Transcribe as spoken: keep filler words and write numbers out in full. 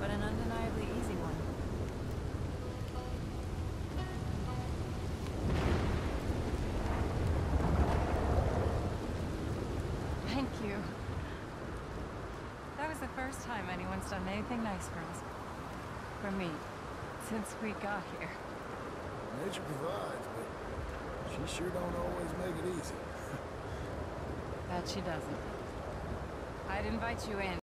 but an undeniably easy one. Thank you. That was the first time anyone's done anything nice for us. For me. Since we got here. Nature provides, but she sure don't always make it easy. That she doesn't. I'd invite you in.